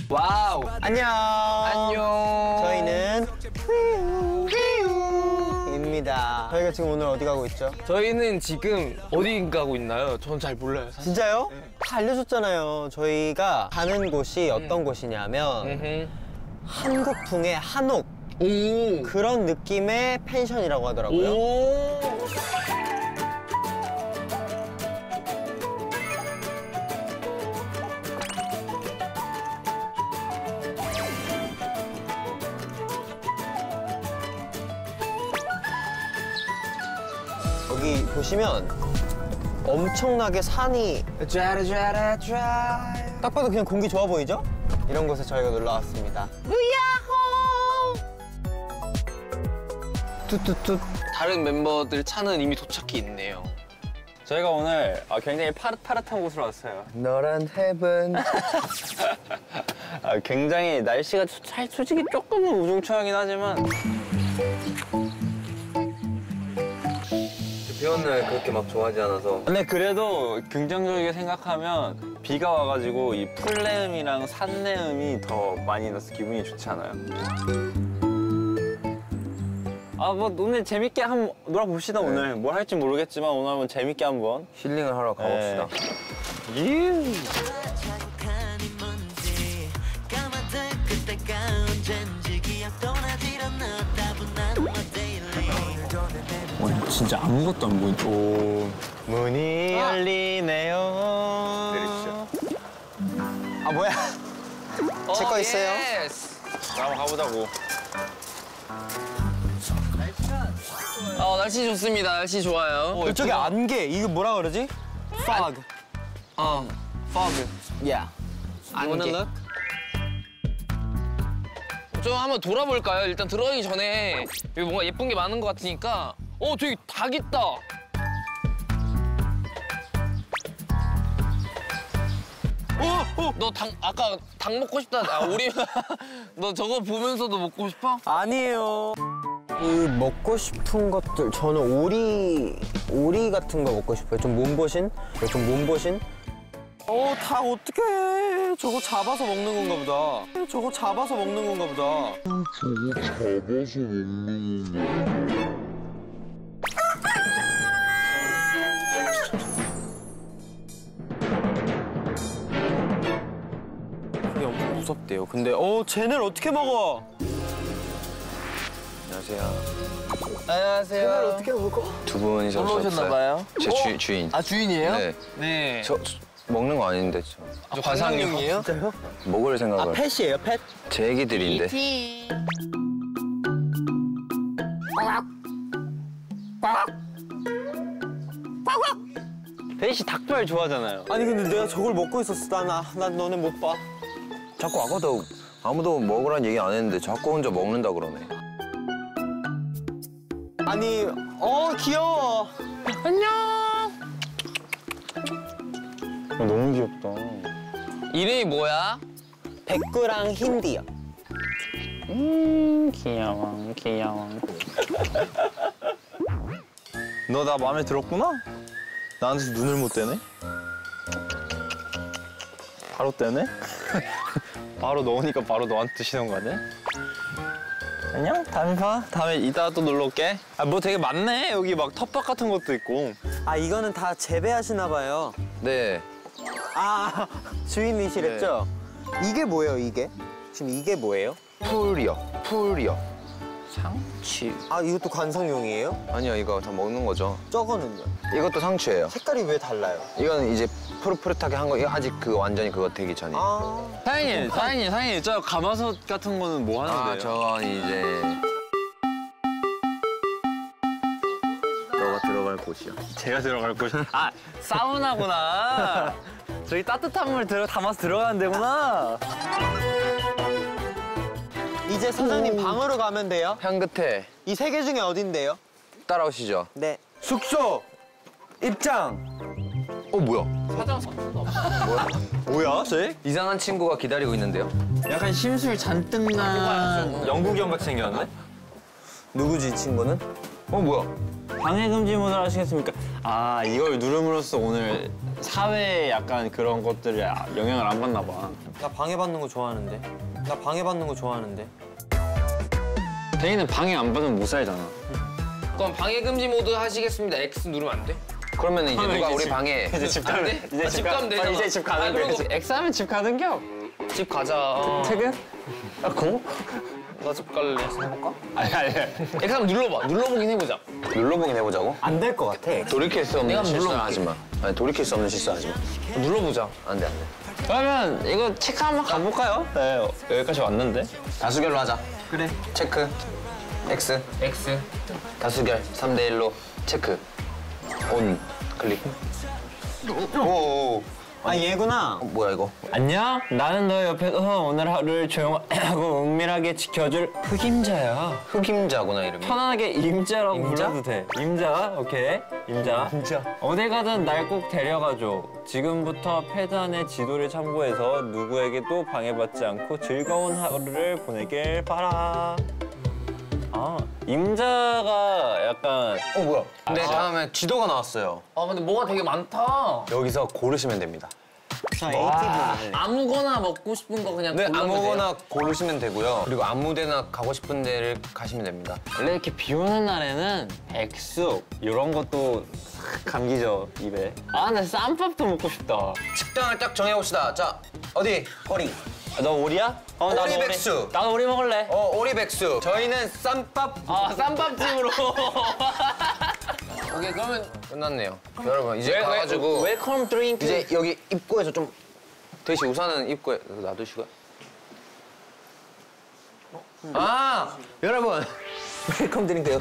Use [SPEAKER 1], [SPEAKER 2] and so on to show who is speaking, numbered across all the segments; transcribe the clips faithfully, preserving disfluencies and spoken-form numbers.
[SPEAKER 1] 와우.
[SPEAKER 2] 안녕.
[SPEAKER 1] 안녕.
[SPEAKER 2] 저희는 입니다. 저희가 지금 오늘 어디 가고 있죠?
[SPEAKER 1] 저희는 지금 어디 가고 있나요? 전 잘 몰라요. 사실.
[SPEAKER 2] 진짜요? 네. 다 알려줬잖아요. 저희가 가는 곳이 어떤 음. 곳이냐면 음흠. 한국풍의 한옥. 오. 그런 느낌의 펜션이라고 하더라고요. 오. 여기 보시면 엄청나게 산이 딱 봐도 그냥 공기 좋아 보이죠? 이런 곳에 저희가 놀러 왔습니다. 우야호!
[SPEAKER 1] 뚜뚜뚜. 다른 멤버들 차는 이미 도착해 있네요.
[SPEAKER 3] 저희가 오늘 굉장히 파릇파릇한 곳으로 왔어요.
[SPEAKER 2] 너란 헤븐.
[SPEAKER 3] 아, 굉장히 날씨가 솔직히 조금은 우중충하긴 하지만
[SPEAKER 4] 비 오는 날 그렇게 막 좋아하지 않아서.
[SPEAKER 3] 근데 그래도 긍정적이게 생각하면 비가 와가지고 이 풀내음이랑 산내음이 더 많이 나서 기분이 좋지 않아요? 아, 뭐 오늘 재밌게 한번 놀아봅시다. 네. 오늘 뭘 할지 모르겠지만 오늘 한번 재밌게 한번
[SPEAKER 4] 힐링을 하러 가봅시다.
[SPEAKER 3] 네. 와, 진짜 아무것도 안 보인다. 오.
[SPEAKER 2] 문이 아. 열리네요.
[SPEAKER 4] 내리시죠.
[SPEAKER 2] 아, 뭐야?
[SPEAKER 1] 어,
[SPEAKER 2] 제 거 있어요.
[SPEAKER 3] 한번 가보자고.
[SPEAKER 1] 어, 날씨 좋습니다. 날씨 좋아요.
[SPEAKER 2] 어, 이쪽에 안개. 이거 뭐라 그러지? fog.
[SPEAKER 1] 어, fog.
[SPEAKER 2] Yeah.
[SPEAKER 1] 안개. 좀 한번 돌아볼까요? 일단 들어가기 전에 여기 뭔가 예쁜 게 많은 것 같으니까. 어, 저기 닭 있다. 어, 어, 너 닭, 아까 닭 먹고 싶다. 아, 우리 너 저거 보면서도 먹고 싶어?
[SPEAKER 2] 아니에요. 이 먹고 싶은 것들, 저는 오리, 오리 같은 거 먹고 싶어요. 좀 몸보신? 좀 몸보신? 어, 닭 어떡해. 저거 잡아서 먹는 건가 보다. 저거 잡아서 먹는 건가 보다.
[SPEAKER 5] 저거 잡아서 먹는 건가.
[SPEAKER 2] 그게 엄청 무섭대요. 근데 어, 쟤네를 어떻게 먹어?
[SPEAKER 4] 안녕하세요.
[SPEAKER 1] 안녕하세요.
[SPEAKER 2] 쟤네를 어떻게 먹어?
[SPEAKER 4] 두 분이서
[SPEAKER 1] 놀러 오셨나봐요.
[SPEAKER 4] 제 주, 주인.
[SPEAKER 1] 아, 주인이에요?
[SPEAKER 4] 네.
[SPEAKER 1] 네.
[SPEAKER 4] 저, 저 먹는 거 아닌데 저.
[SPEAKER 1] 아, 관상용이에요?
[SPEAKER 2] 진짜요?
[SPEAKER 4] 먹을 생각을.
[SPEAKER 2] 아, 펫이에요, 펫?
[SPEAKER 4] 제 애기들인데.
[SPEAKER 3] 대희 씨 닭발 좋아하잖아요.
[SPEAKER 2] 아니, 근데 내가 저걸 먹고 있었어. 난, 아, 난 너네 못 봐.
[SPEAKER 4] 자꾸 아까도 아무도 먹으란 얘기 안 했는데 자꾸 혼자 먹는다 그러네.
[SPEAKER 2] 아니, 어, 귀여워.
[SPEAKER 1] 안녕.
[SPEAKER 3] 아, 너무 귀엽다.
[SPEAKER 1] 이름이 뭐야?
[SPEAKER 2] 백구랑 힌디요.
[SPEAKER 3] 음, 귀여워, 귀여워. 너 나 마음에 들었구나? 나한테서 눈을 못 떼네? 바로 떼네? 바로 넣으니까 바로 너한테 드시는 거 아니야? 안녕, 다음에 봐. 다음에 이따가 또 놀러 올게. 아, 뭐 되게 많네. 여기 막 텃밭 같은 것도 있고.
[SPEAKER 2] 아, 이거는 다 재배하시나 봐요.
[SPEAKER 4] 네.
[SPEAKER 2] 아, 주인이시랬죠? 네. 이게 뭐예요, 이게? 지금 이게 뭐예요?
[SPEAKER 4] 풀이요. 풀이요. 상추.
[SPEAKER 2] 아, 이것도 관상용이에요?
[SPEAKER 4] 아니요, 이거 다 먹는 거죠.
[SPEAKER 2] 저거는요?
[SPEAKER 4] 이것도 상추예요.
[SPEAKER 2] 색깔이 왜 달라요?
[SPEAKER 4] 이건 이제 푸릇푸릇하게 한 거. 이거 아직 그 완전히 그거 되기 전이에요.
[SPEAKER 2] 아.
[SPEAKER 3] 사장님, 사장님, 사장님, 저 가마솥 같은 거는 뭐 하는데요?
[SPEAKER 4] 아, 저건 이제 너가 들어갈 곳이요.
[SPEAKER 3] 제가 들어갈 곳이. 아, 사우나구나. 저기 따뜻한 물 들어 담아서 들어가는 데구나.
[SPEAKER 2] 이제 사장님 오. 방으로 가면 돼요?
[SPEAKER 4] 향긋해.
[SPEAKER 2] 이 세 개 중에 어딘데요?
[SPEAKER 4] 따라오시죠.
[SPEAKER 2] 네.
[SPEAKER 4] 숙소 입장. 어, 뭐야?
[SPEAKER 1] 화장실.
[SPEAKER 4] 뭐야?
[SPEAKER 3] 뭐야, 쟤?
[SPEAKER 4] 이상한 친구가 기다리고 있는데요.
[SPEAKER 3] 약간 심술 잔뜩 난 영국이 형 같이 생겼네?
[SPEAKER 2] 누구지, 이 친구는?
[SPEAKER 4] 어, 뭐야?
[SPEAKER 3] 방해 금지 모드를 하시겠습니까? 아 이걸 누름으로써 오늘 사회에 약간 그런 것들이 영향을 안 받나 봐.
[SPEAKER 2] 나 방해받는 거 좋아하는데. 나 방해받는 거 좋아하는데.
[SPEAKER 3] 대인은 방해 안 받으면 못 살잖아.
[SPEAKER 1] 그럼 방해 금지 모드 하시겠습니다. X 누르면 안 돼?
[SPEAKER 4] 그러면 이제 누가 우리
[SPEAKER 3] 집-
[SPEAKER 4] 방에
[SPEAKER 3] 이제 집
[SPEAKER 1] 안
[SPEAKER 3] 가는
[SPEAKER 1] 돼?
[SPEAKER 3] 이제
[SPEAKER 1] 아,
[SPEAKER 3] 집
[SPEAKER 1] 집
[SPEAKER 3] 가-
[SPEAKER 1] 가면 되잖아.
[SPEAKER 3] 이제 집 가는
[SPEAKER 1] 아,
[SPEAKER 3] 거야.
[SPEAKER 1] 그리고-
[SPEAKER 3] X 하면 집 가는 겨.
[SPEAKER 1] 집 가자.
[SPEAKER 3] 퇴근? 아 고?
[SPEAKER 1] 나 집 갈래.
[SPEAKER 3] 해볼까? 아니 아니.
[SPEAKER 1] X 한번 눌러봐. 눌러보긴 해보자.
[SPEAKER 4] 눌러보긴 해보자고?
[SPEAKER 2] 안 될 것 같아.
[SPEAKER 4] 돌이킬 수
[SPEAKER 1] 내가
[SPEAKER 4] 없는 실수는
[SPEAKER 1] 눌러볼게.
[SPEAKER 4] 하지 마. 아니 돌이킬 수 없는 실수 하지 마.
[SPEAKER 1] 눌러보자.
[SPEAKER 4] 안 돼, 안 돼.
[SPEAKER 3] 그러면 이거 체크 한번 가볼까요? 네 여기까지 왔는데.
[SPEAKER 4] 다수결로 하자.
[SPEAKER 2] 그래.
[SPEAKER 4] 체크. X.
[SPEAKER 1] X.
[SPEAKER 4] 다수결 삼 대 일로 체크. 온. 클릭. 오오오.
[SPEAKER 2] 아 얘구나.
[SPEAKER 4] 어, 뭐야 이거?
[SPEAKER 3] 안녕. 나는 너 옆에서 오늘 하루를 조용하고 은밀하게 지켜줄 흑임자야.
[SPEAKER 4] 흑임자구나 이름이.
[SPEAKER 3] 편안하게 임자라고
[SPEAKER 2] 임자?
[SPEAKER 3] 불러도 돼. 임자, 오케이. 임자.
[SPEAKER 2] 임자.
[SPEAKER 3] 어딜 가든 날 꼭 데려가줘. 지금부터 패단의 지도를 참고해서 누구에게도 방해받지 않고 즐거운 하루를 보내길 바라. 아, 임자가 약간
[SPEAKER 4] 어 뭐야? 근데 다음에 지도가 나왔어요.
[SPEAKER 1] 아 근데 뭐가 되게 많다.
[SPEAKER 4] 여기서 고르시면 됩니다.
[SPEAKER 2] 자 에이티브는
[SPEAKER 1] 아무거나 먹고 싶은 거 그냥
[SPEAKER 4] 네,
[SPEAKER 1] 고르면
[SPEAKER 4] 아무거나
[SPEAKER 1] 돼요?
[SPEAKER 4] 고르시면 되고요. 그리고 아무 데나 가고 싶은 데를 가시면 됩니다.
[SPEAKER 3] 원래 이렇게 비 오는 날에는 백숙 이런 것도 싹 감기죠, 입에. 아, 근데 쌈밥도 먹고 싶다.
[SPEAKER 4] 식당을 딱 정해봅시다. 자, 어디? 허리.
[SPEAKER 3] 아, 너 오리야? 어, 나도
[SPEAKER 4] 오리
[SPEAKER 3] 오리.
[SPEAKER 4] 백숙.
[SPEAKER 3] 나도 오리 먹을래.
[SPEAKER 4] 어, 오리백숙. 저희는 쌈밥.
[SPEAKER 1] 아 쌈밥집으로. 오케이 그러면
[SPEAKER 4] 끝났네요. 여러분, 이제 가가지고.
[SPEAKER 3] 웰컴 드링크.
[SPEAKER 4] 이제 여기 입구에서 좀. 대신 우산은 입구에 놔두시고요. 아, 여러분. 웰컴 드링크요.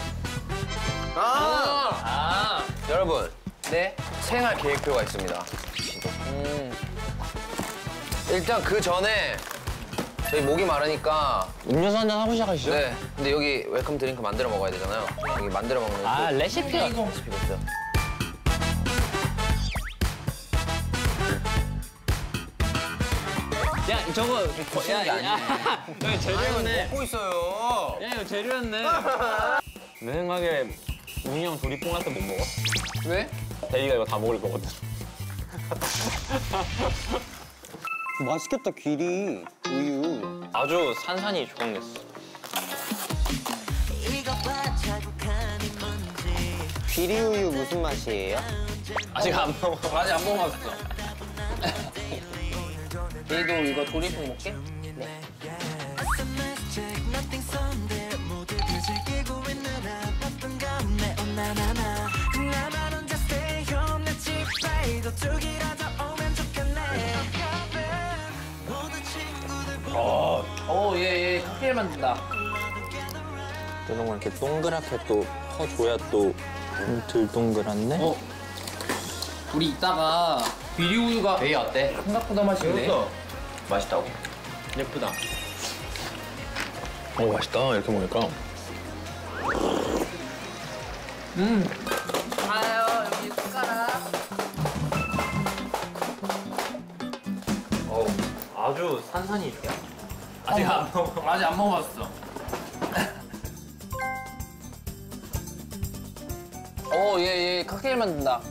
[SPEAKER 4] 아,
[SPEAKER 1] 아
[SPEAKER 4] 여러분.
[SPEAKER 1] 네.
[SPEAKER 4] 생활 계획표가 있습니다.
[SPEAKER 1] 음.
[SPEAKER 4] 일단 그 전에 저희 목이 마르니까
[SPEAKER 3] 음료수 한잔 하고 시작하시죠.
[SPEAKER 4] 네. 근데 여기 웰컴 드링크 만들어 먹어야 되잖아요. 여기 만들어 먹는
[SPEAKER 3] 아,
[SPEAKER 4] 그
[SPEAKER 3] 레시피가.
[SPEAKER 4] 레시피가 있어요.
[SPEAKER 3] 야, 저거. 야, 야. 여기 재료였네.
[SPEAKER 4] 먹고 있어요.
[SPEAKER 3] 야, 이거 재료였네. 내 생각에 웅이 형 조리뽕 할때 못 먹어.
[SPEAKER 1] 왜?
[SPEAKER 3] 대리가 이거 다 먹을 거거든.
[SPEAKER 2] 맛있겠다 귀리 우유.
[SPEAKER 3] 아주 산산이 조각냈어.
[SPEAKER 2] 귀리 우유 무슨 맛이에요?
[SPEAKER 3] 아직 안 먹어.
[SPEAKER 1] 아직 안 먹어봤어. 얘도 이거 조리뽕 먹게? 오, 얘, 얘 칵테일 만든다.
[SPEAKER 3] 이런 걸 이렇게 동그랗게 또 퍼줘야 또 덜 동그랗네.
[SPEAKER 1] 어? 우리 이따가 비리우유가 왜 어때? 생각보다 맛있네.
[SPEAKER 4] 맛있다고?
[SPEAKER 1] 예쁘다.
[SPEAKER 3] 오, 맛있다. 이렇게 먹으니까.
[SPEAKER 1] 음. 아유, 여기 숟가락.
[SPEAKER 3] 어, 아주 산산이 좋아. 아직 안 먹어.
[SPEAKER 1] 아직 안 먹어봤어. 오, 얘, 얘 칵테일 만든다.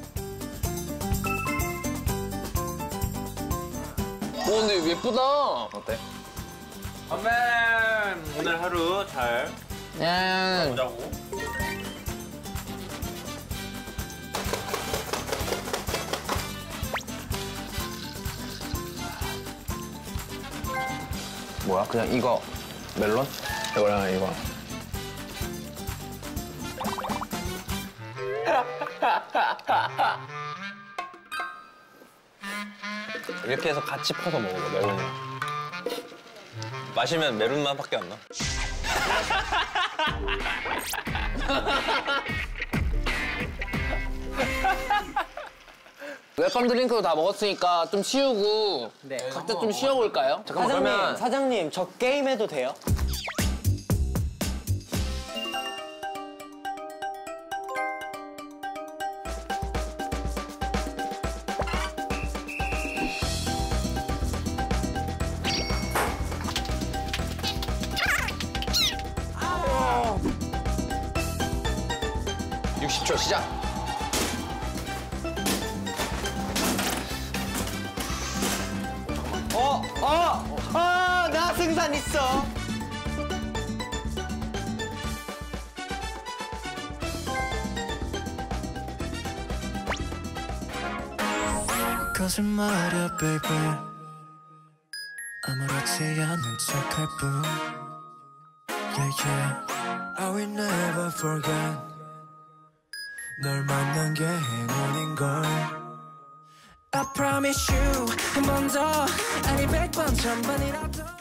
[SPEAKER 1] 오, 근데 예쁘다.
[SPEAKER 3] 어때? 아멘. 오늘 하루 잘
[SPEAKER 1] 야,
[SPEAKER 3] 보자고.
[SPEAKER 4] 뭐야? 그냥 이거 멜론?
[SPEAKER 3] 이거랑 이거. 이렇게 해서 같이 퍼서 먹어봐, 메론이랑. 마시면 메론 맛밖에 안 나.
[SPEAKER 1] 웰컴 드링크도 다 먹었으니까 좀 치우고 각자 좀 쉬어볼까요?
[SPEAKER 4] 잠깐만,
[SPEAKER 2] 사장님
[SPEAKER 4] 그러면
[SPEAKER 2] 사장님 저 게임 해도 돼요?
[SPEAKER 4] 육십 초 시작.
[SPEAKER 2] 어, 어, 어, 나 승산 있어.
[SPEAKER 6] 거짓말이야 baby 아무렇지 않은 척할 뿐 Yeah yeah I will never forget 널 만난 게 행운인걸 I promise you 한 번 더 아니 백 번 천번이라도